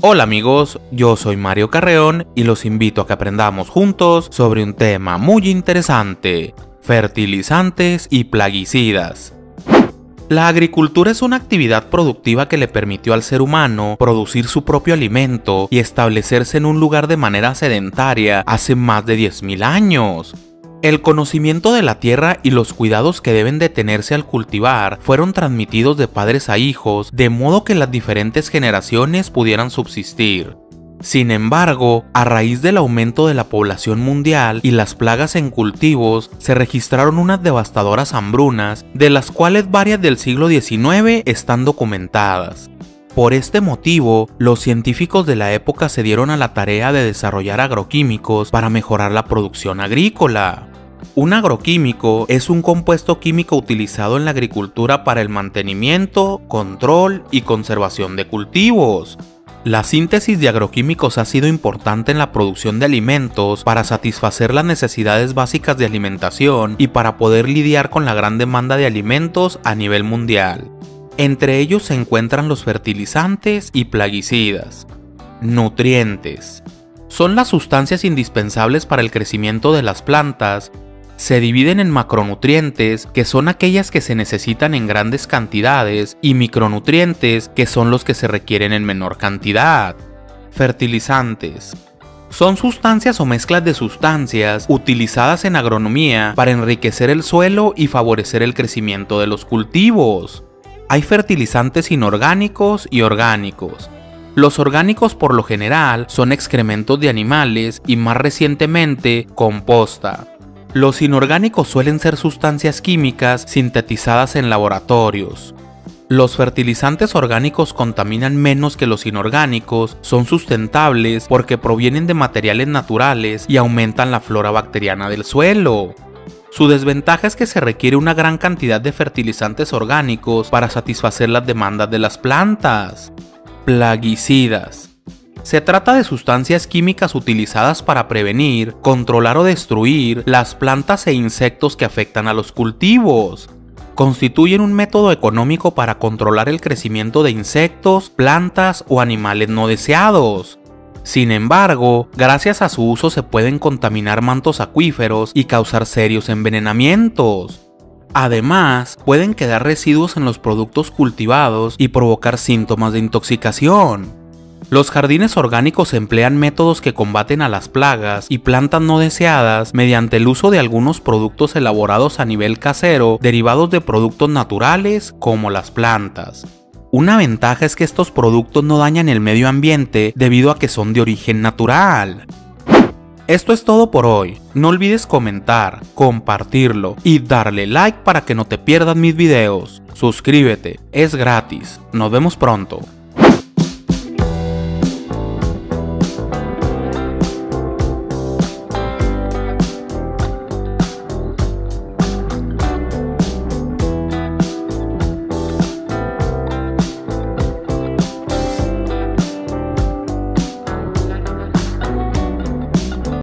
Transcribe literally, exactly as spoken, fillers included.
Hola amigos, yo soy Mario Carreón y los invito a que aprendamos juntos sobre un tema muy interesante: fertilizantes y plaguicidas. La agricultura es una actividad productiva que le permitió al ser humano producir su propio alimento y establecerse en un lugar de manera sedentaria hace más de diez mil años. El conocimiento de la tierra y los cuidados que deben de tenerse al cultivar fueron transmitidos de padres a hijos, de modo que las diferentes generaciones pudieran subsistir. Sin embargo, a raíz del aumento de la población mundial y las plagas en cultivos, se registraron unas devastadoras hambrunas, de las cuales varias del siglo diecinueve están documentadas. Por este motivo, los científicos de la época se dieron a la tarea de desarrollar agroquímicos para mejorar la producción agrícola. Un agroquímico es un compuesto químico utilizado en la agricultura para el mantenimiento, control y conservación de cultivos. La síntesis de agroquímicos ha sido importante en la producción de alimentos para satisfacer las necesidades básicas de alimentación y para poder lidiar con la gran demanda de alimentos a nivel mundial. Entre ellos se encuentran los fertilizantes y plaguicidas. Nutrientes. Son las sustancias indispensables para el crecimiento de las plantas. Se dividen en macronutrientes, que son aquellas que se necesitan en grandes cantidades, y micronutrientes, que son los que se requieren en menor cantidad. Fertilizantes. Son sustancias o mezclas de sustancias utilizadas en agronomía para enriquecer el suelo y favorecer el crecimiento de los cultivos. Hay fertilizantes inorgánicos y orgánicos. Los orgánicos por lo general son excrementos de animales y más recientemente composta. Los inorgánicos suelen ser sustancias químicas sintetizadas en laboratorios. Los fertilizantes orgánicos contaminan menos que los inorgánicos, son sustentables porque provienen de materiales naturales y aumentan la flora bacteriana del suelo. Su desventaja es que se requiere una gran cantidad de fertilizantes orgánicos para satisfacer las demandas de las plantas. Plaguicidas. Se trata de sustancias químicas utilizadas para prevenir, controlar o destruir las plantas e insectos que afectan a los cultivos. Constituyen un método económico para controlar el crecimiento de insectos, plantas o animales no deseados. Sin embargo, gracias a su uso se pueden contaminar mantos acuíferos y causar serios envenenamientos. Además, pueden quedar residuos en los productos cultivados y provocar síntomas de intoxicación. Los jardines orgánicos emplean métodos que combaten a las plagas y plantas no deseadas mediante el uso de algunos productos elaborados a nivel casero derivados de productos naturales como las plantas. Una ventaja es que estos productos no dañan el medio ambiente debido a que son de origen natural. Esto es todo por hoy. No olvides comentar, compartirlo y darle like para que no te pierdas mis videos. Suscríbete, es gratis. Nos vemos pronto.